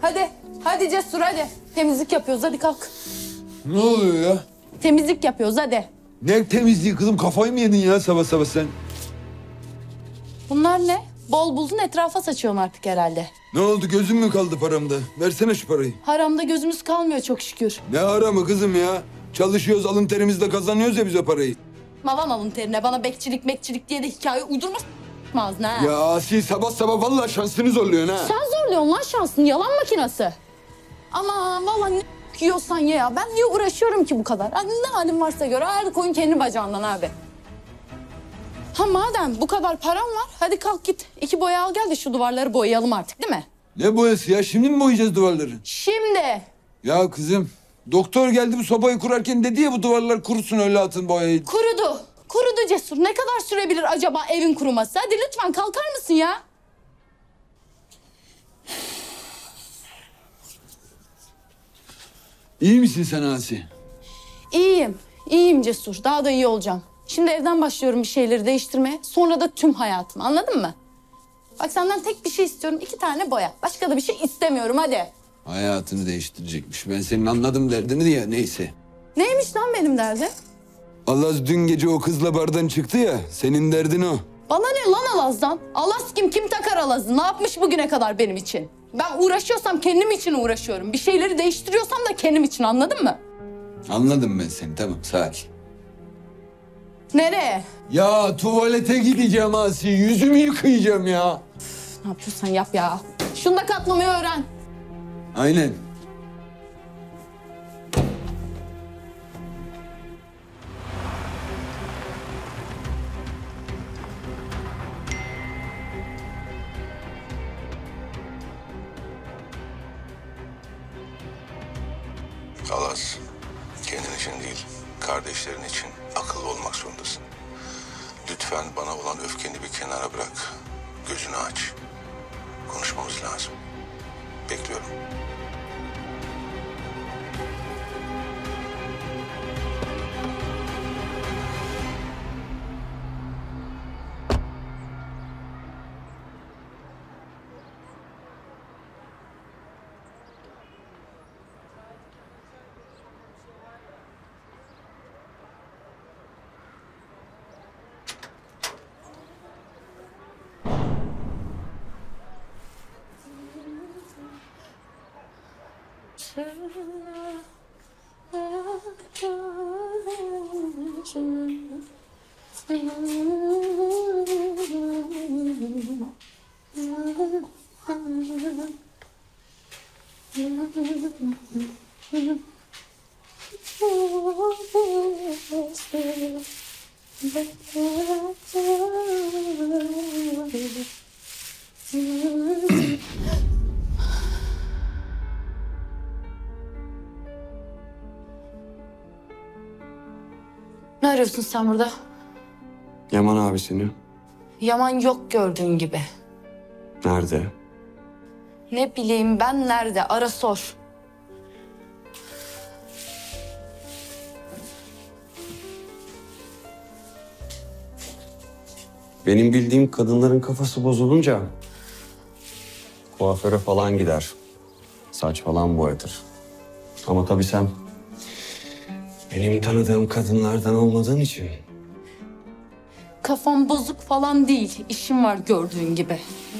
Hadi. Hadi Cesur hadi. Temizlik yapıyoruz hadi kalk. Ne oluyor ya? Temizlik yapıyoruz hadi. Ne temizliği kızım? Kafayı mı yedin ya sabah sabah sen? Bunlar ne? Bol buldun etrafa saçıyorsun artık herhalde. Ne oldu? Gözün mü kaldı paramda? Versene şu parayı. Haramda gözümüz kalmıyor çok şükür. Ne haramı kızım ya? Çalışıyoruz, alın terimizle kazanıyoruz ya biz o parayı. Mavam alın terine bana bekçilik diye de hikaye uydurma ağzına ha. Ya Asi sabah sabah vallahi şansını zorluyorsun ha. Sen zorluyorsun lan şansını yalan makinası. Ama vallahi ne yiyorsan ye ya. Ben niye uğraşıyorum ki bu kadar? Ha, ne halim varsa göre her koyun kendi bacağından abi. Ha madem bu kadar param var hadi kalk git. 2 boya al gel de şu duvarları boyayalım artık değil mi? Ne boyası ya? Şimdi mi boyayacağız duvarları? Şimdi. Ya kızım, doktor geldi bu sobayı kurarken dedi ya bu duvarlar kurusun öyle atın boyayı. Kurudu. Kurudu Cesur. Ne kadar sürebilir acaba evin kuruması? Hadi lütfen kalkar mısın ya? İyi misin sen Asi? İyiyim. İyiyim Cesur. Daha da iyi olacağım. Şimdi evden başlıyorum bir şeyleri değiştirmeye. Sonra da tüm hayatım. Anladın mı? Bak senden tek bir şey istiyorum. 2 tane boya. Başka da bir şey istemiyorum hadi. Hayatını değiştirecekmiş. Ben senin anladım derdini ya neyse. Neymiş lan benim derdim? Allah dün gece o kızla bardan çıktı ya. Senin derdin o. Bana ne lan Alaz'dan? Alaz kim takar Alaz'ı? Ne yapmış bugüne kadar benim için? Ben uğraşıyorsam kendim için uğraşıyorum. Bir şeyleri değiştiriyorsam da kendim için anladın mı? Anladım ben seni, tamam sakin. Nereye? Ya tuvalete gideceğim Asi. Yüzümü yıkayacağım ya. Ne yapıyorsan yap ya. Şunu da katlamayı öğren. Aynen. Alaz, kendin için değil, kardeşlerin için akıllı olmak zorundasın. Lütfen bana olan öfkeni bir kenara bırak. Gözünü aç. Konuşmamız lazım. Bekliyorum. Ne arıyorsun sen burada? Yaman abisini. Yaman yok gördüğün gibi. Nerede? Ne bileyim ben nerede? Ara sor. Benim bildiğim kadınların kafası bozulunca kuaföre falan gider. Saç falan boyatır. Ama tabii sen benim tanıdığım kadınlardan olmadığın için. Kafam bozuk falan değil. İşim var gördüğün gibi.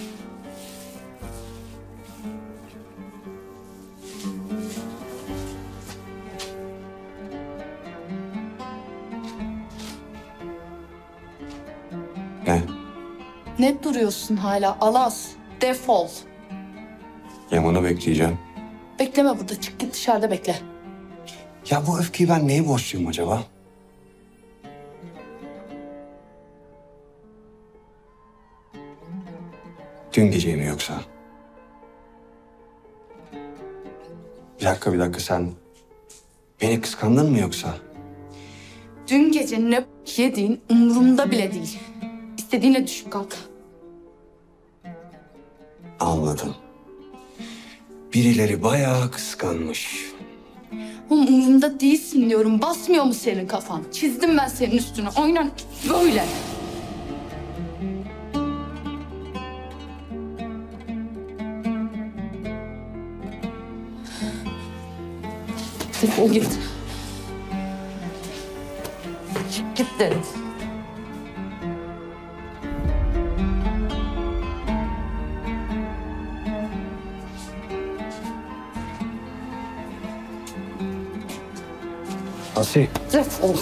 Ne? Ne duruyorsun hala Alaz? Defol. Yaman'ı bekleyeceğim. Bekleme burada. Çık git dışarıda bekle. Ya bu öfkeyi ben neye borçluyum acaba? Dün gece mi yoksa? Bir dakika sen beni kıskandın mı yoksa? Dün gece ne yediğin umurumda bile değil. İstediğine düşüp kalk. Anladım. Birileri bayağı kıskanmış. Oğlum umurumda değilsin diyorum. Basmıyor mu senin kafan? Çizdim ben senin üstüne. Aynen böyle. Defol git. Çık git dedim. Asiye. Defol.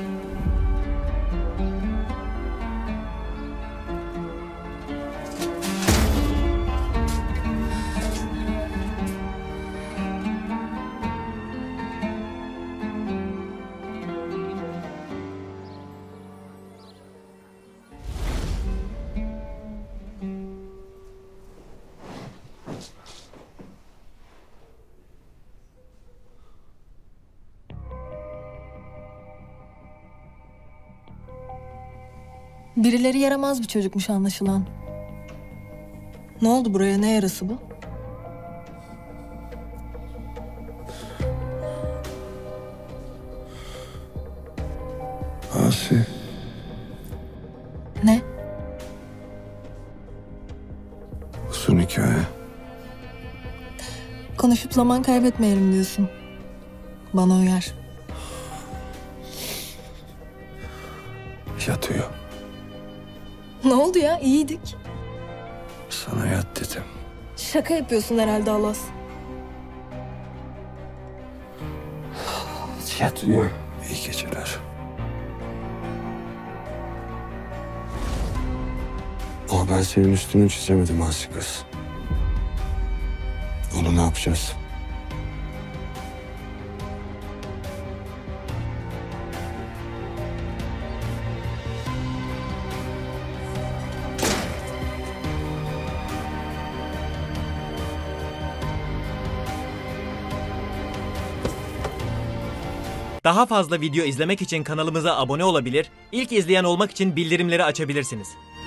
Birileri yaramaz bir çocukmuş anlaşılan. Ne oldu buraya? Ne yarası bu? Asi. Ne? Uzun hikaye. Konuşup zaman kaybetmeyelim diyorsun. Bana uyar. Yatıyor. Ne oldu ya? İyiydik. Sana yat dedim. Şaka yapıyorsun herhalde Alas. Yatıyor. İyi geceler. Ama ben senin üstünü çizemedim Asi kız. Onu ne yapacağız? Daha fazla video izlemek için kanalımıza abone olabilir, ilk izleyen olmak için bildirimleri açabilirsiniz.